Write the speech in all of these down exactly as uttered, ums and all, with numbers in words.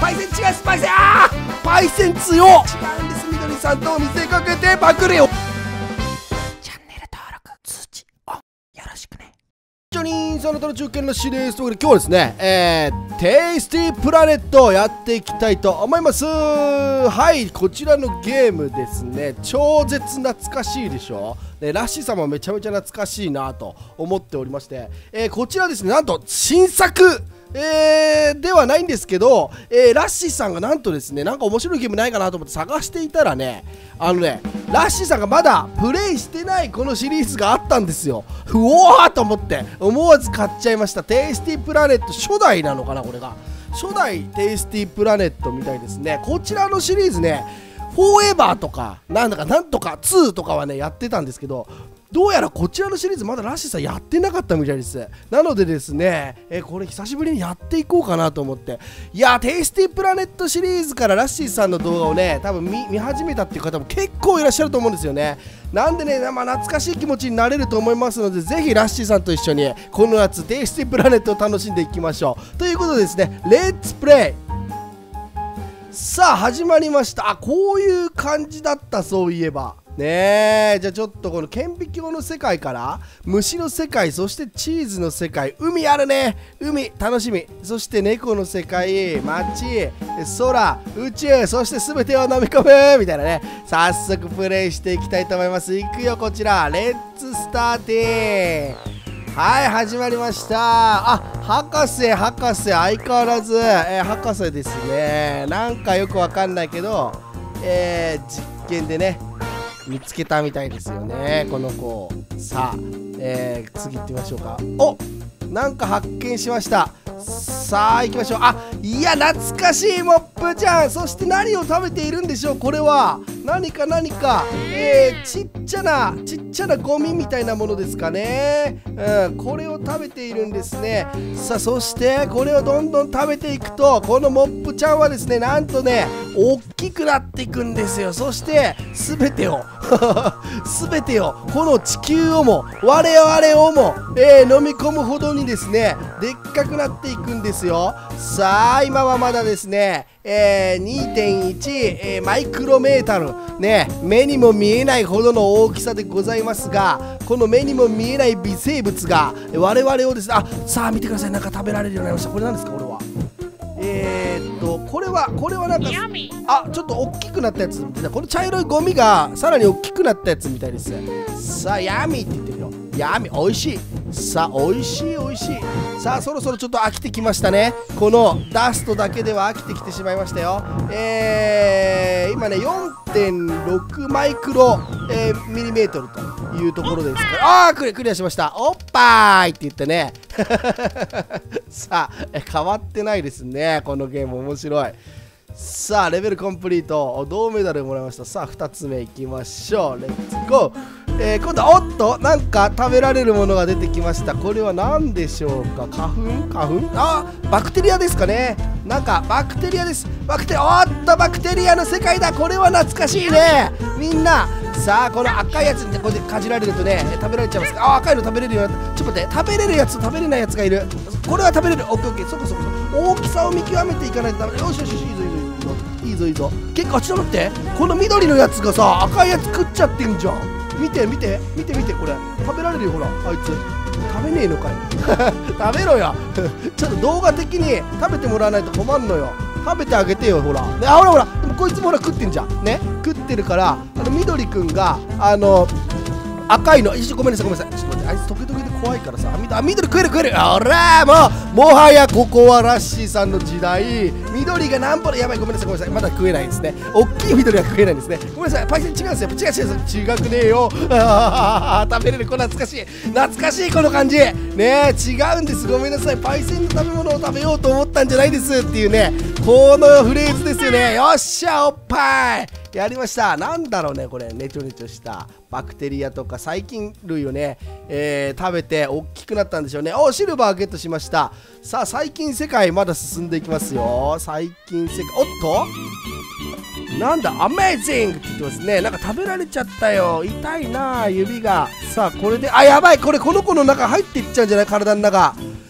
パイセン違うスパイセン、あーパイセン強っ。違うんです。みどりさんと見せかけてパクれよ。チャンネル登録通知オンよろしくね。ジョニーその他の中堅のシリーズということで、今日はですね、えー、テイスティープラネットをやっていきたいと思います。はい、こちらのゲームですね、超絶懐かしいでしょ。でラッシーさんもめちゃめちゃ懐かしいなと思っておりまして、えー、こちらですね、なんと新作えー、ではないんですけど、えー、ラッシーさんがなんとですね、なんか面白いゲームないかなと思って探していたらね、あのね、ラッシーさんがまだプレイしてないこのシリーズがあったんですよ。うおーと思って思わず買っちゃいました。テイスティープラネット初代なのかな、これが初代テイスティープラネットみたいですね。こちらのシリーズね、フォーエバーとかなんだかなんとかツーとかはねやってたんですけど、どうやらこちらのシリーズまだラッシーさんやってなかったみたいです。なのでですね、えこれ久しぶりにやっていこうかなと思って、いやテイスティープラネットシリーズからラッシーさんの動画をね多分 見, 見始めたっていう方も結構いらっしゃると思うんですよね。なんでね、まあ、懐かしい気持ちになれると思いますので、ぜひラッシーさんと一緒にこの夏テイスティープラネットを楽しんでいきましょうということでですね、レッツプレイ。さあ始まりました。あ、こういう感じだった。そういえばねえ、じゃあちょっとこの顕微鏡の世界から虫の世界、そしてチーズの世界、海あるね、海楽しみ、そして猫の世界、街、空、宇宙、そして全てを飲み込むみたいなね。早速プレイしていきたいと思います。いくよ、こちらレッツスターティー。はい、始まりました。あ、博士博士相変わらず、えー、博士ですね。なんかよくわかんないけど、えー、実験でね見つけたみたいですよね、この子。さあ、えー、次行ってみましょうか。お、なんか発見しました。さあ行きましょう。あ、いや懐かしいモップちゃん。そして何を食べているんでしょう。これは何か何か、えー、ちっちゃなちっちゃなゴミみたいなものですかね。うん、これを食べているんですね。さあそしてこれをどんどん食べていくと、このモップちゃんはですね、なんとね大きくなっていくんですよ。そして全てを全てをこの地球をも我々をも、えー、飲み込むほどにですねでっかくなっていくんですよ。さあ今はまだですね、えー、にてんいち、えー、マイクロメータルね、目にも見えないほどの大きさでございますが、この目にも見えない微生物が我々をですね、あ、さあ見てください、なんか食べられるようになりました。これなんですか、これは。えーっとこれはこれはなんか、あ、ちょっと大きくなったやつ。この茶色いゴミがさらに大きくなったやつみたいです。さあヤミーって言ってるよ。ヤミーおいしい。さあおいしいおいしい。さあそろそろちょっと飽きてきましたね。このダストだけでは飽きてきてしまいましたよ。えー、今ね よんてんろく マイクロ、えー、ミリメートルというところですから、あークリ、クリアしました。おっぱーいって言ってねさあえ変わってないですね、このゲーム面白い。さあレベルコンプリート、銅メダルもらいました。さあふたつめいきましょう。レッツゴー。えー、今度はおっとなんか食べられるものが出てきました。これは何でしょうか。花粉花粉、あ、バクテリアですかね。なんかバクテリアです。バクテリア、おっとバクテリアの世界だ。これは懐かしいね、みんな。さあこの赤いやつにこうやってかじられるとね食べられちゃいますか。あ、赤いの食べれるようになった。ちょっと待って、食べれるやつと食べれないやつがいる。これは食べれる。オッケーオッケー、そこそこそこ。大きさを見極めていかないとダメ。よしよしよし、いいぞいいぞいいぞいいぞ。結構、あ、ちょっと待って、この緑のやつがさ赤いやつ食っちゃってんじゃん。見て見て見て見て、これ食べられるよ。ほらあいつ食べねえのかい食べろよちょっと動画的に食べてもらわないと困んのよ。食べてあげてよ、ほら、ね、あ、ほらほら、でもこいつもほら食ってんじゃんね。食ってるから、あの緑くんがあの赤いの、一緒、ごめんなさいごめんなさい、ちょっと待って、あいつ時々で怖いからさ、あ、緑食える食える。あらもうもはやここはラッシーさんの時代。緑が何歩で、やばい、ごめんなさいごめんなさい、まだ食えないですね。大きい緑は食えないですね。ごめんなさい、パイセン違うんですよ。違う違う違う、違くねえよ。あー食べれる、これ懐かしい懐かしい、この感じねえ、違うんです。ごめんなさい、パイセンの食べ物を食べようと思ったんじゃないですっていうね、このフレーズですよね。よっしゃ、おっぱいやりました。なんだろうね、これネチョネチョしたバクテリアとか細菌類をね、えー、食べて大きくなったんでしょうね。お、シルバーゲットしました。さあ細菌世界まだ進んでいきますよ。細菌世界、おっとなんだ、アメージングって言ってますね。なんか食べられちゃったよ。痛いな指が。さあこれで、あ、やばい、これこの子の中入っていっちゃうんじゃない、体の中。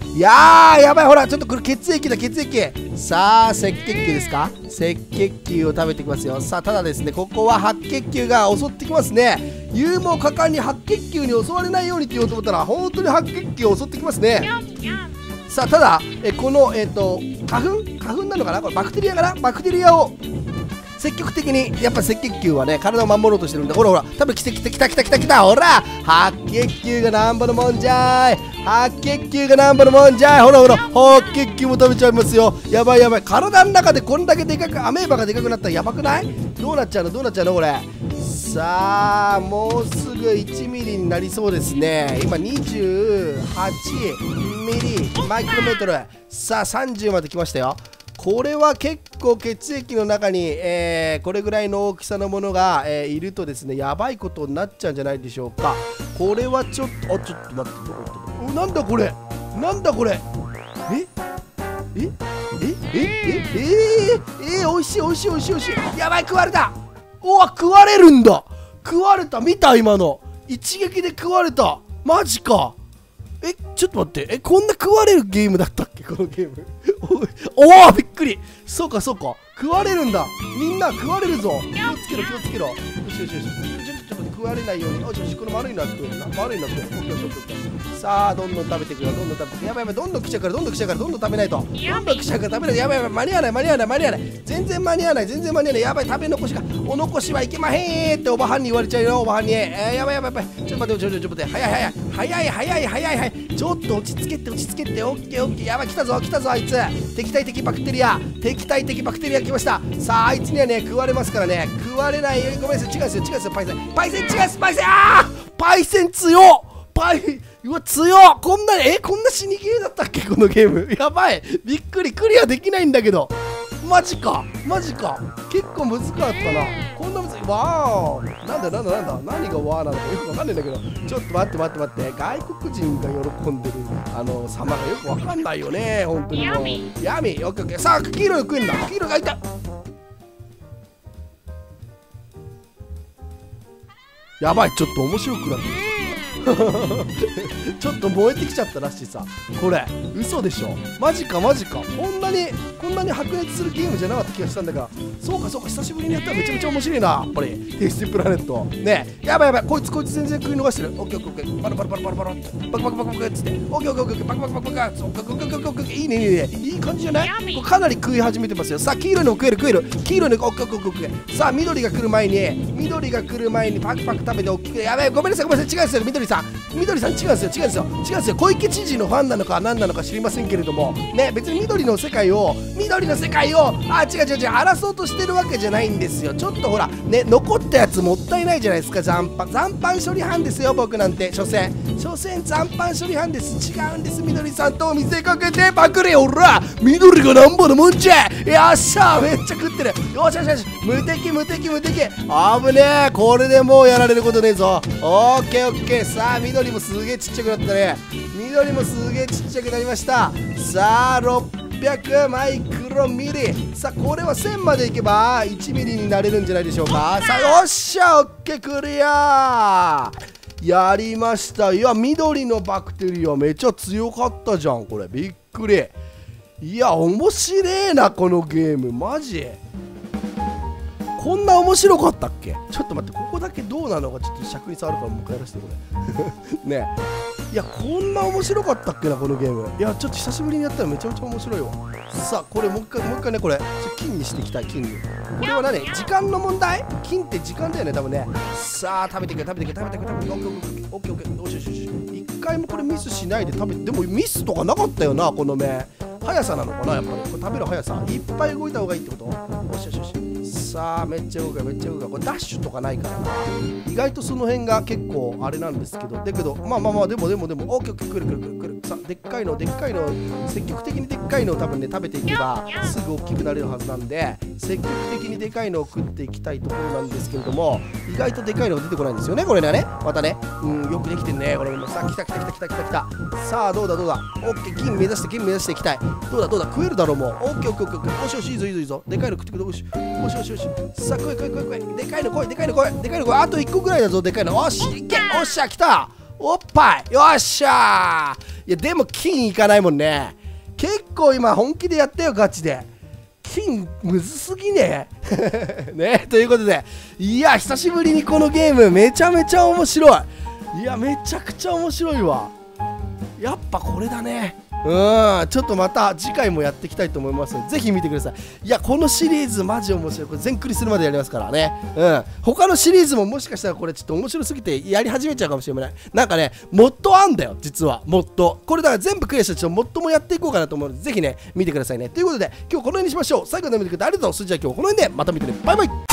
いやーやばい、ほらちょっとこれ血液だ血液。さあ赤血球ですか、赤血球を食べてきますよ。さあただですね、ここは白血球が襲ってきますね。勇猛果敢に白血球に襲われないようにって言おうと思ったら本当に白血球を襲ってきますね。さあただえこのえっ、ー、と花粉花粉なのかな、これバクテリアかな、バクテリアを積極的にやっぱ赤血球はね体を守ろうとしてるんで、ほらほら多分来て来て来た来た来た来た、ほら白血球がなんぼのもんじゃい、白血球がなんぼのもんじゃい、ほらほら白血球も食べちゃいますよ。やばいやばい、体の中でこんだけでかくアメーバがでかくなったらやばくない？どうなっちゃうのどうなっちゃうのこれ。さあもうすぐいちミリになりそうですね。今にじゅうはちミリマイクロメートル。さあさんじゅうまで来ましたよ。これは結構血液の中に、えー、これぐらいの大きさのものが、えー、いるとですねやばいことになっちゃうんじゃないでしょうか。これはちょっとあちょっと待って、どこ行った、なんだこれなんだこれ、ええええええええー、おいしいおいしいおいしいおいしい、やばい食われた。おわ食われるんだ、食われた、見た今の一撃で食われた、マジか。えちょっと待って、えこんな食われるゲームだったっけこのゲームおおびっくり、そうかそうか食われるんだ、みんな食われるぞ、気をつけろ気をつけろ、よしよしよし、ちょっとちょっと食われないように、よしよし、この丸いのは食うな、丸いのは食う、オッケーオッケーオッケー、さあどんどん食べていくよ、どんどん食べていく、やばいやばい、どんどん食っちゃうからどんどん食っちゃうからどんどん食べないと、どんどん食っちゃうから食べないと、やばいやばい、間に合わない間に合わない間に合わない、全然間に合わない全然間に合わない、やばい、食べ残しがお残しはいけまへんっておばはんに言われちゃうよ、おばはんに、えー、やばいやばいやばい、ちょっと待ってちょっと待って、早い早い早い早い早い早い、ちょっと落ち着けて落ち着けて、オッケーオッケー、やばい来たぞ来たぞ、あいつ敵対的バクテリア敵対的バクテリア来ました。さああいつにはね食われますからね、食われないように、ごめんなさい、違うんですよ違うんですよ、パイセンパイセン違うんですパイセン、あーパイセン強っ、パイうわ強っ、こんなえこんな死にゲーだったっけこのゲーム、やばいびっくり、クリアできないんだけど、マジかマジか、結構難かったな、こんな難しい、わーなんだなんだなんだ何がわーなのかよくわかんないんだけど、ちょっと待って待って待って、外国人が喜んでるあの様がよくわかんないよね、本当にもう。ヤミヤミオッケーオッケー、さあ黄色い食えんだ、黄色いがいた、やばいちょっと面白くなってきたちょっと燃えてきちゃったらしいさ、これ嘘でしょ、マジかマジか、こんなにこんなに白熱するゲームじゃなかった気がしたんだが、そうかそうか、久しぶりにやったらめちゃめちゃ面白いな、やっぱりテイスティプラネットね。やばいやばい、こいつこいつ全然食い逃してる、オッケーオッケーオッケー、バラバラバラバラバラってバクバクバクバクっつって、オッケーオッケーオッケー、バクバクバクバク、オッケーオッケーオッケーオッケー、いいねいいねいい感じじゃない、これかなり食い始めてますよ。さあ黄色いの食える食える、黄色いのオッケーオッケーオッケー、さあ緑が来る前に緑が来る前にパクパク食べて大きく、やばいごめんなさいごめんなさい、違うんですよ緑さん緑さん違うんですよ違うんですよ違うんですよ、小池知事のファンなのか何なのか知りませんけれどもね、別に緑の世界を緑の世界をあ違う違う違う争おうとしてるわけじゃないんですよ。ちょっとほらね残ったやつもったいないじゃないですか、残飯残飯処理班ですよ僕なんて、所詮所詮残飯処理班です。違うんです、緑さんと見せかけてパクれ、おら緑がなんぼのもんじゃ、よっしゃめっちゃ食ってる、よしよしよし、無敵無敵無敵、あぶねえ、これでもうやられることねえぞ、オッケーオッケー、さあ緑もすげえちっちゃくなったね、緑もすげえちっちゃくなりました。さあろっぴゃくマイクロミリ、さあこれはせんまでいけばいちミリになれるんじゃないでしょうか。さあよっしゃオッケークリアやりました。いや緑のバクテリアめっちゃ強かったじゃん、これびっくり。いや面白えなこのゲーム、マジこんな面白かったっけ。ちょっと待って、ここだけどうなのかちょっと尺に触るからもう一回やらせてこれねえ、いやこんな面白かったっけなこのゲーム。いやちょっと久しぶりにやったらめちゃめちゃ面白いわ。さあこれもう一回もう一回ね、これちょっと金にしていきたい。金にこれは何、時間の問題、金って時間だよね多分ね。さあ食べていく食べていく食べていく食べていく、オッケーオッケーオッケーオッケー、よしよしよし、一回もこれミスしないで食べて、でもミスとかなかったよな、この目速さなのかな、やっぱりこれ食べる速さ、いっぱい動いた方がいいってこと。よしよしよし、さあめっちゃ動くめっちゃ動く、これダッシュとかないからな、意外とその辺が結構あれなんですけど、だけどまあまあまあでもでもでもオッケーオッケー、くるくるくるくる、さあでっかいのでっかいの積極的にでっかいのを多分ね食べていけばすぐ大きくなれるはずなんで、積極的にでかいのを食っていきたいところなんですけれども、意外とでかいのが出てこないんですよね、これね。またね、うんよくできてんねこれも。さあ来た来た来た来た来た来た、さあどうだどうだ、オッケー銀目指して銀目指していきたい。どうだどうだ、食えるだろうもう。オッケーオッケーオッケー、よしよしいいぞいいぞいいぞ、でかいの食ってくる、よしよしよしよし、さあ来い来い来い来い、でかいの来いでかいの来いでかいの来い、あといっこぐらいだぞでかいの。おしいけ、おっしゃ来た、 おっぱいよっしゃー。いやでも金いかないもんね。結構今本気でやったよガチで。金むずすぎねねということで、いや久しぶりにこのゲームめちゃめちゃ面白い。いやめちゃくちゃ面白いわ。やっぱこれだね。うん、ちょっとまた次回もやっていきたいと思いますので、ぜひ見てください。いやこのシリーズマジ面白い。これ全クリするまでやりますからね。うん、他のシリーズももしかしたらこれちょっと面白すぎてやり始めちゃうかもしれない。なんかねモッドあんだよ実は。モッドこれだから全部クリアしたらちょっとモッドもやっていこうかなと思うので、ぜひね見てくださいね。ということで今日この辺にしましょう。最後まで見てくれてありがとう。それじゃあ今日この辺でまた見てね。バイバイ。